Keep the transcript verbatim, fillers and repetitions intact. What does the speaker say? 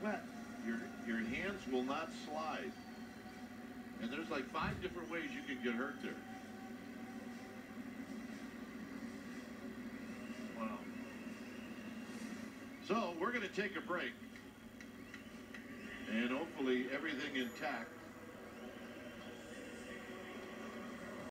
wet. Your, your hands will not slide. And there's like five different ways you can get hurt there. Wow. So we're going to take a break. And hopefully everything intact.